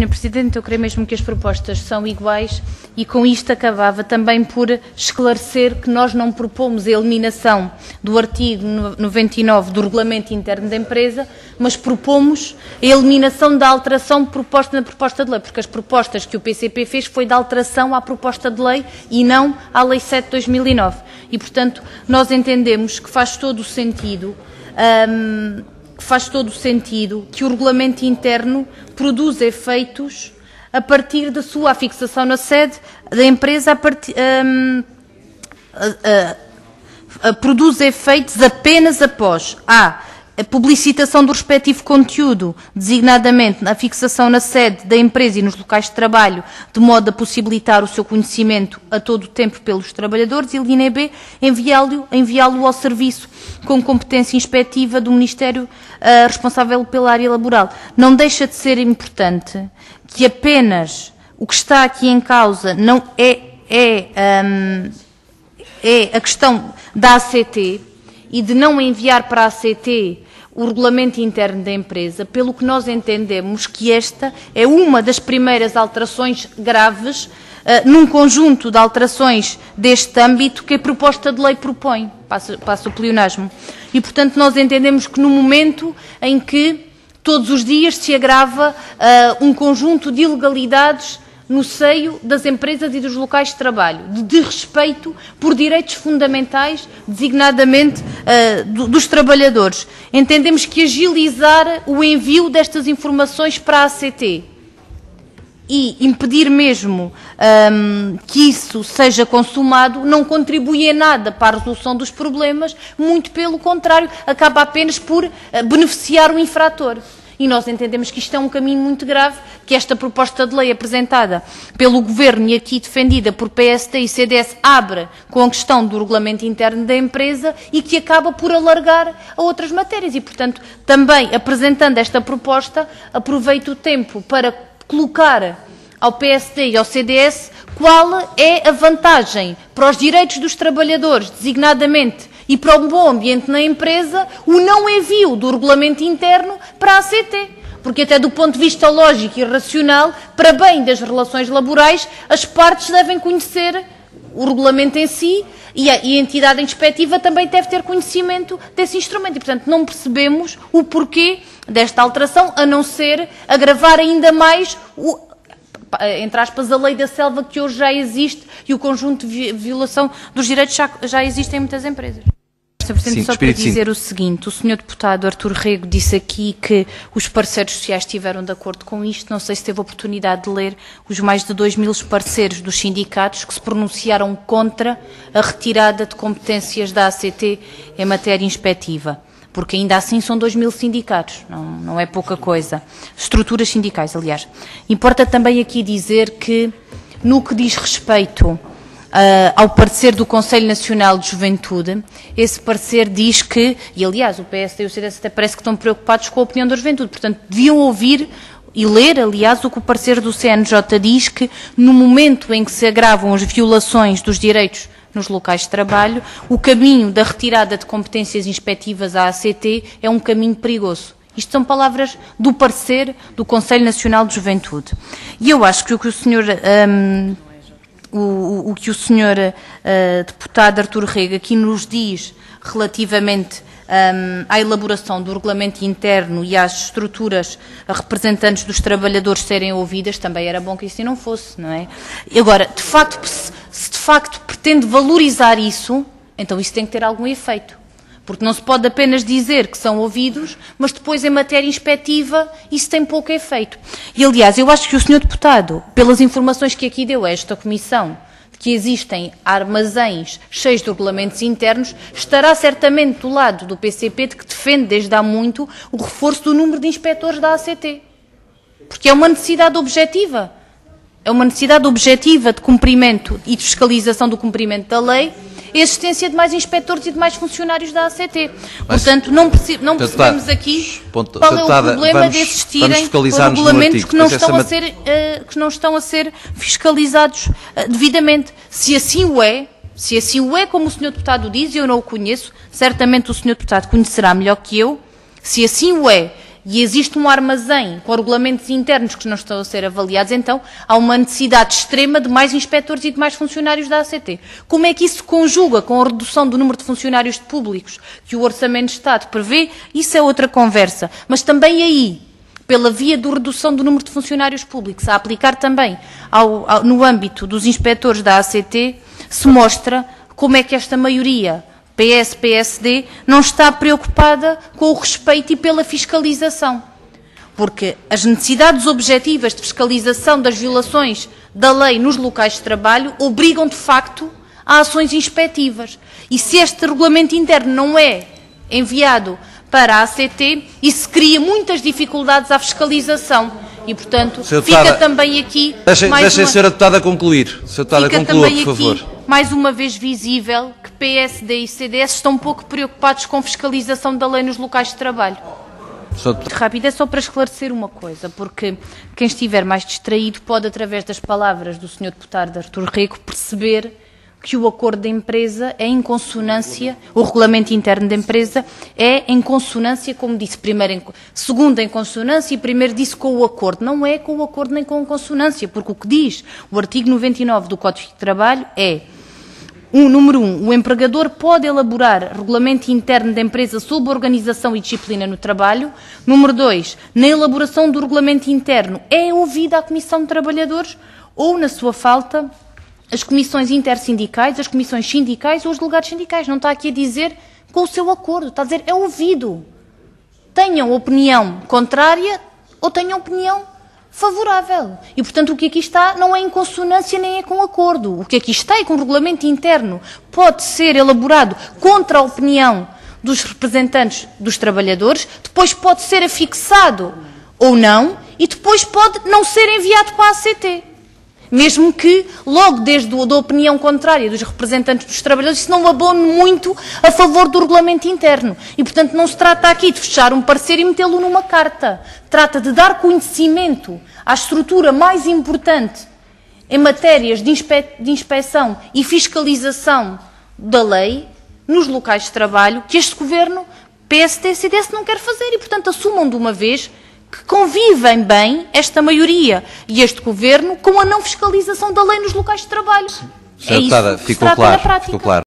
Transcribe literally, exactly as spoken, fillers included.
senhor Presidente. Eu creio mesmo que as propostas são iguais e com isto acabava também por esclarecer que nós não propomos a eliminação do artigo noventa e nove do Regulamento Interno da Empresa, mas propomos a eliminação da alteração proposta na proposta de lei, porque as propostas que o P C P fez foi de alteração à proposta de lei e não à Lei sete de dois mil e nove. E, portanto, nós entendemos que faz todo o sentido... Hum, faz todo o sentido que o regulamento interno produza efeitos a partir da sua fixação na sede da empresa, a partir, um, a, a, a, produz efeitos apenas após a, a publicitação do respectivo conteúdo, designadamente a fixação na sede da empresa e nos locais de trabalho, de modo a possibilitar o seu conhecimento a todo o tempo pelos trabalhadores, e linha B, enviá-lo enviá-lo ao serviço com competência inspectiva do Ministério uh, responsável pela área laboral. Não deixa de ser importante que apenas o que está aqui em causa não é, é, um, é a questão da A C T e de não enviar para a A C T o regulamento interno da empresa, pelo que nós entendemos que esta é uma das primeiras alterações graves uh, num conjunto de alterações deste âmbito que a proposta de lei propõe. Passa, passa o pleonasmo. E, portanto, nós entendemos que no momento em que todos os dias se agrava uh, um conjunto de ilegalidades no seio das empresas e dos locais de trabalho, de desrespeito por direitos fundamentais, designadamente uh, do, dos trabalhadores. Entendemos que agilizar o envio destas informações para a A C T e impedir mesmo um, que isso seja consumado não contribui em nada para a resolução dos problemas, muito pelo contrário, acaba apenas por uh, beneficiar o infrator. E nós entendemos que isto é um caminho muito grave, que esta proposta de lei apresentada pelo Governo e aqui defendida por P S D e C D S abre com a questão do regulamento interno da empresa e que acaba por alargar a outras matérias. E, portanto, também apresentando esta proposta, aproveito o tempo para colocar ao P S D e ao C D S qual é a vantagem para os direitos dos trabalhadores, designadamente, e para o bom ambiente na empresa, o não envio do regulamento interno para a A C T. Porque até do ponto de vista lógico e racional, para bem das relações laborais, as partes devem conhecer o regulamento em si e a, e a entidade inspectiva também deve ter conhecimento desse instrumento. E, portanto, não percebemos o porquê desta alteração, a não ser agravar ainda mais o, entre aspas, a lei da selva que hoje já existe e o conjunto de violação dos direitos já, já existe em muitas empresas. senhor Presidente, sim, só para dizer sim. o seguinte, o senhor Deputado Artur Rego disse aqui que os parceiros sociais estiveram de acordo com isto, não sei se teve a oportunidade de ler os mais de dois mil parceiros dos sindicatos que se pronunciaram contra a retirada de competências da A C T em matéria inspectiva. Porque ainda assim são dois mil sindicatos, não, não é pouca coisa. Estruturas sindicais, aliás. Importa também aqui dizer que, no que diz respeito uh, ao parecer do Conselho Nacional de Juventude, esse parecer diz que, e aliás o P S D e o C D S até parece que estão preocupados com a opinião da juventude, portanto deviam ouvir e ler, aliás, o que o parecer do C N J diz, que no momento em que se agravam as violações dos direitos nos locais de trabalho, o caminho da retirada de competências inspectivas à A C T é um caminho perigoso. Isto são palavras do parecer do Conselho Nacional de Juventude. E eu acho que o que o senhor, um, o, o que o senhor uh, deputado Artur Rego aqui nos diz relativamente um, à elaboração do regulamento interno e às estruturas representantes dos trabalhadores serem ouvidas, também era bom que isso não fosse, não é? E agora, de facto, se de facto pretende valorizar isso, então isso tem que ter algum efeito. Porque não se pode apenas dizer que são ouvidos, mas depois em matéria inspectiva isso tem pouco efeito. E aliás, eu acho que o senhor Deputado, pelas informações que aqui deu a esta Comissão, de que existem armazéns cheios de regulamentos internos, estará certamente do lado do P C P, de que defende desde há muito o reforço do número de inspectores da A C T. Porque é uma necessidade objetiva. É uma necessidade objetiva de cumprimento e de fiscalização do cumprimento da lei, a existência de mais inspectores e de mais funcionários da A C T. Mas, portanto, não, perce não percebemos aqui ponto, qual é o problema vamos, de existirem regulamentos que não, estão a ser, uh, que não estão a ser fiscalizados uh, devidamente. Se assim o é, se assim o é, como o senhor Deputado diz, eu não o conheço, certamente o senhor Deputado conhecerá melhor que eu, se assim o é, e existe um armazém com regulamentos internos que não estão a ser avaliados, então há uma necessidade extrema de mais inspectores e de mais funcionários da A C T. Como é que isso se conjuga com a redução do número de funcionários públicos que o Orçamento de Estado prevê? Isso é outra conversa. Mas também aí, pela via da redução do número de funcionários públicos, a aplicar também ao, ao, no âmbito dos inspectores da A C T, se mostra como é que esta maioria P S P S D não está preocupada com o respeito e pela fiscalização. Porque as necessidades objetivas de fiscalização das violações da lei nos locais de trabalho obrigam, de facto, a ações inspetivas. E se este regulamento interno não é enviado para a A C T, isso cria muitas dificuldades à fiscalização. E, portanto, senhora fica deputada, também aqui... Deixem, mais deixem uma... a senhora deputada concluir. Senhora deputada, Fica conclua, também por favor. aqui, mais uma vez, visível que P S D e C D S estão um pouco preocupados com fiscalização da lei nos locais de trabalho. Rápido, é só para esclarecer uma coisa, porque quem estiver mais distraído pode, através das palavras do senhor deputado Artur Rego, perceber que o acordo da empresa é em consonância, o regulamento interno da empresa é em consonância, como disse, primeiro em, segundo em consonância e primeiro disse com o acordo. Não é com o acordo nem com a consonância, porque o que diz o artigo noventa e nove do Código de Trabalho é, um, número um, o empregador pode elaborar regulamento interno da empresa sob organização e disciplina no trabalho. Número dois, na elaboração do regulamento interno é ouvida a Comissão de Trabalhadores ou, na sua falta, as comissões intersindicais, as comissões sindicais ou os delegados sindicais. Não está aqui a dizer com o seu acordo, está a dizer é ouvido. Tenham opinião contrária ou tenham opinião favorável. E, portanto, o que aqui está não é em consonância nem é com acordo. O que aqui está é que um regulamento interno pode ser elaborado contra a opinião dos representantes dos trabalhadores, depois pode ser afixado ou não, e depois pode não ser enviado para a A C T. Mesmo que, logo desde a opinião contrária dos representantes dos trabalhadores, isso não abone muito a favor do regulamento interno. E, portanto, não se trata aqui de fechar um parecer e metê-lo numa carta. Trata de dar conhecimento à estrutura mais importante em matérias de, inspe de inspeção e fiscalização da lei nos locais de trabalho que este Governo, P S D e C D S, não quer fazer. E, portanto, assumam de uma vez que convivem bem esta maioria e este Governo com a não fiscalização da lei nos locais de trabalho. Senhora deputada, ficou claro, ficou claro.